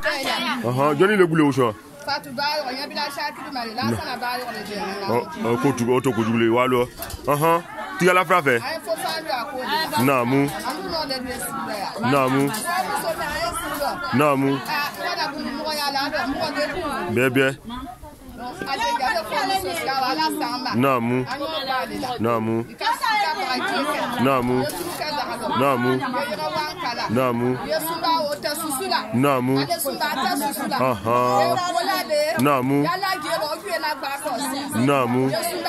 Johnny le boulot au Fatou Baye, on y a bien la chaque qui m'a dit là, ça n'a pas l'air. Walo. Tu as la frappe? Namu. Namu. Namu. Bébé. Namu. Namu. Namu. Namu. Namu. Namu. Namu. Namu.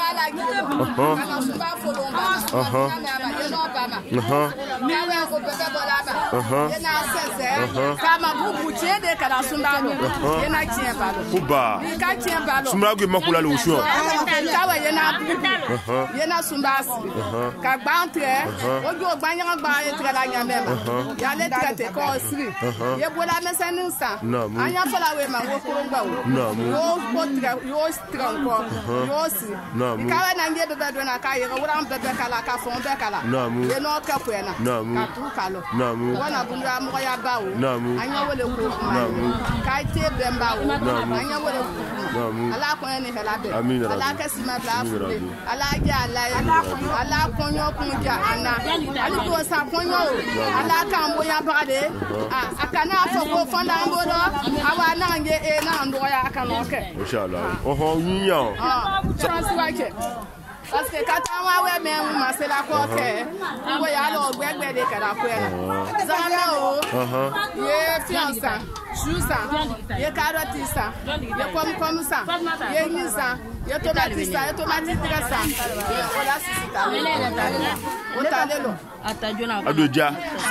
Kuba. Sumragu makula le usho. Kawa yena bubu. Yena sumbasi. Ka gbantre. Ojo gbanya gba etre la nyamema. Ya le trete ko osiri. Ye bola mesenu sa. Anya fola we ma wo kurungba wo. Yo potre yo stronko. Yo si. Kawa na nge bebe do na ka yega wura bebe kala ka fon be kala. Ye no ka kwena. Ka tu kalo. Wana bunra mo ya bawo. Anya wole ko. Ka te bemba wo. Anya wole ko. Ala ko ni hela be. Ala ka sima bla fu. Ala ja ala konyo kunja ana. Ali ko sa konyo. Ala ka mbo ya bagade. Akana fo ko fonda mbodo. Awa na nge e na ndo ya akana oke. Inshallah. Yiyan. Chance wake. Parce que quand on va même masser la coque, on va y aller au gbegbe de karakwela. Zana o. Ye fiança, jusa, ye carotte ça, ye pomme comme ça, ye nisa, ye tomate ça, ye tomate dressa. Voilà c'est ça. Otalelo. Atajona. Adoja.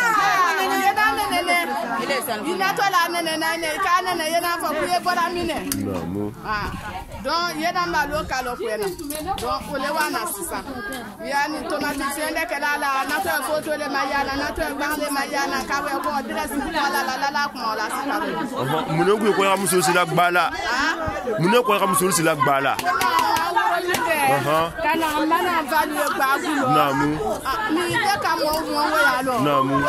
Inatola nene nene kana yena fa kuye bora mine. Donc yena malo kalo kwena. Donc ole wana sisa. Yani tomate sende kala la na to photo le mayana na to gbarle mayana ka we ko dress la ko la sika. Mune ku ko ramuso si la gbala. Mune ko ramuso si la gbala. Kana mana value gbagulo. Namu. Ni de ka mo ya lo. Namu.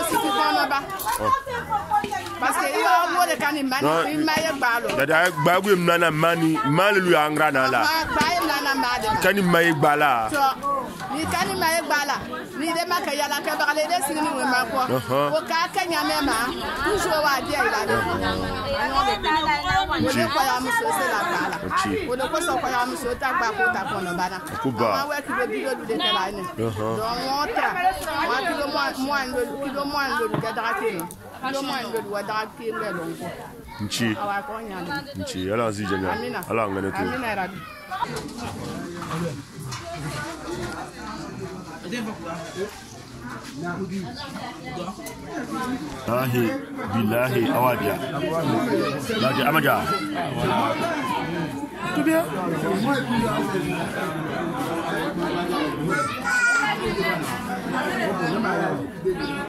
Parce que il a mole kani mani maye gbalo. Dada gbagwe mnana mani malu angra na la. Kani maye gbala. Ni kani maye gbala. Ni de maka yala ka bagale de sini we mako. O ka kanya mema. Toujours wa dia ila de. Ni ko ya muso se la gbala. O de ko so ko ya muso ta gba ko ta kono bana. Kuba. Wa ki be bido de tela ni. Donc monta. Wa kilo mo ando de drakino. Nchi. Nchi. Ala nzije nya. Ala ngane tu. Lahi billahi awadia. Lahi amaja. Tout bien?